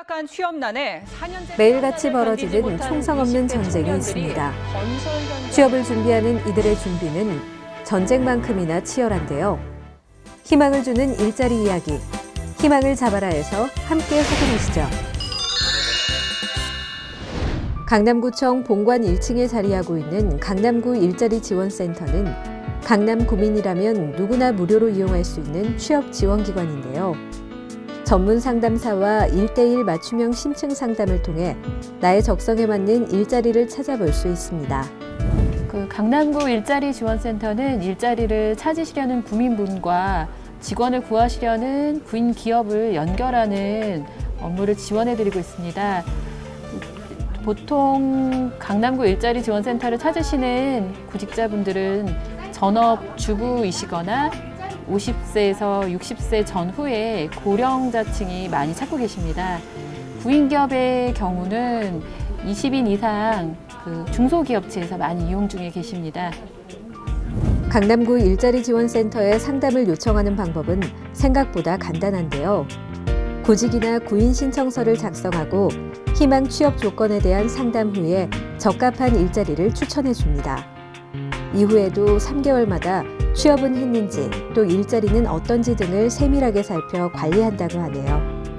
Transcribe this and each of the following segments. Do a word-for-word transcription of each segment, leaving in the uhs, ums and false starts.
심각한 취업난에 사 년째 매일같이 벌어지는 총성 없는 전쟁이 있습니다. 취업을 준비하는 이들의 준비는 전쟁만큼이나 치열한데요. 희망을 주는 일자리 이야기, 희망을 잡아라에서 함께 확인하시죠. 강남구청 본관 일 층에 자리하고 있는 강남구 일자리 지원센터는 강남 구민이라면 누구나 무료로 이용할 수 있는 취업 지원기관인데요. 전문 상담사와 일 대일 맞춤형 심층 상담을 통해 나의 적성에 맞는 일자리를 찾아볼 수 있습니다. 그 강남구 일자리 지원센터는 일자리를 찾으시려는 구민분과 직원을 구하시려는 구인 기업을 연결하는 업무를 지원해드리고 있습니다. 보통 강남구 일자리 지원센터를 찾으시는 구직자분들은 전업 주부이시거나 오십 세에서 육십 세 전후에 고령자층이 많이 찾고 계십니다. 구인기업의 경우는 이십 인 이상 그 중소기업체에서 많이 이용 중에 계십니다. 강남구 일자리 지원센터에 상담을 요청하는 방법은 생각보다 간단한데요. 구직이나 구인 신청서를 작성하고 희망 취업 조건에 대한 상담 후에 적합한 일자리를 추천해 줍니다. 이후에도 삼 개월마다 취업은 했는지 또 일자리는 어떤지 등을 세밀하게 살펴 관리한다고 하네요.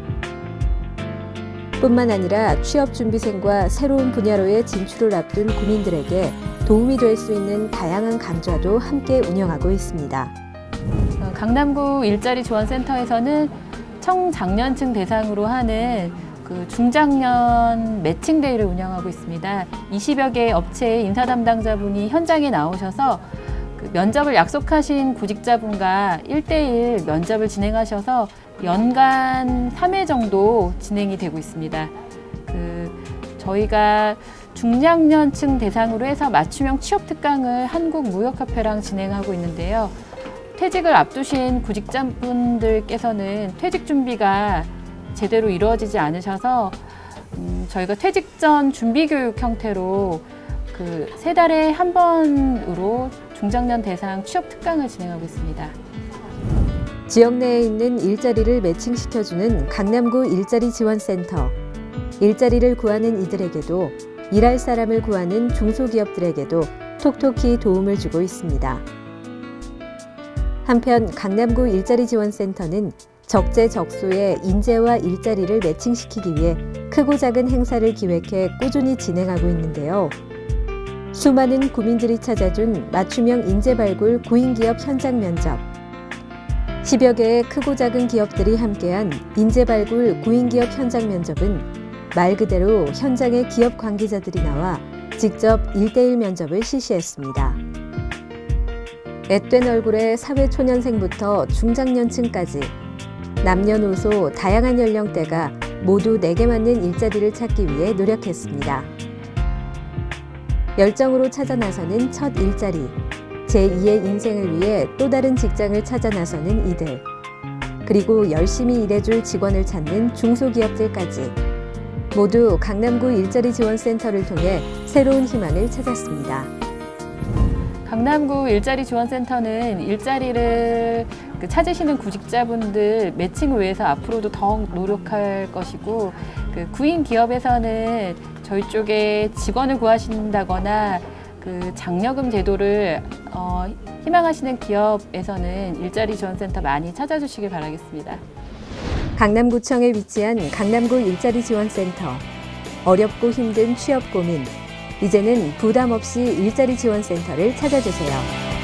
뿐만 아니라 취업 준비생과 새로운 분야로의 진출을 앞둔 군인들에게 도움이 될 수 있는 다양한 강좌도 함께 운영하고 있습니다. 강남구 일자리 지원센터에서는 청장년층 대상으로 하는 그 중장년 매칭데이를 운영하고 있습니다. 이십여 개의 업체의 인사 담당자분이 현장에 나오셔서 그 면접을 약속하신 구직자분과 일 대일 면접을 진행하셔서 연간 삼 회 정도 진행이 되고 있습니다. 그 저희가 중장년층 대상으로 해서 맞춤형 취업 특강을 한국무역협회랑 진행하고 있는데요. 퇴직을 앞두신 구직자분들께서는 퇴직 준비가 제대로 이루어지지 않으셔서 음, 저희가 퇴직 전 준비 교육 형태로 그 세 달에 한 번으로 중장년 대상 취업 특강을 진행하고 있습니다. 지역 내에 있는 일자리를 매칭시켜주는 강남구 일자리 지원센터. 일자리를 구하는 이들에게도 일할 사람을 구하는 중소기업들에게도 톡톡히 도움을 주고 있습니다. 한편 강남구 일자리 지원센터는 적재적소의 인재와 일자리를 매칭시키기 위해 크고 작은 행사를 기획해 꾸준히 진행하고 있는데요. 수많은 구민들이 찾아준 맞춤형 인재 발굴 구인기업 현장 면접, 십여 개의 크고 작은 기업들이 함께한 인재 발굴 구인기업 현장 면접은 말 그대로 현장의 기업 관계자들이 나와 직접 일 대일 면접을 실시했습니다. 앳된 얼굴의 사회초년생부터 중장년층까지 남녀노소 다양한 연령대가 모두 내게 맞는 일자리를 찾기 위해 노력했습니다. 열정으로 찾아 나서는 첫 일자리, 제이의 인생을 위해 또 다른 직장을 찾아 나서는 이들, 그리고 열심히 일해줄 직원을 찾는 중소기업들까지 모두 강남구 일자리 지원센터를 통해 새로운 희망을 찾았습니다. 강남구 일자리 지원센터는 일자리를 찾으시는 구직자분들 매칭을 위해서 앞으로도 더욱 노력할 것이고, 그 구인 기업에서는 저희 쪽에 직원을 구하신다거나 그 장려금 제도를 어, 희망하시는 기업에서는 일자리 지원센터 많이 찾아주시길 바라겠습니다. 강남구청에 위치한 강남구 일자리 지원센터. 어렵고 힘든 취업 고민. 이제는 부담 없이 일자리 지원센터를 찾아주세요.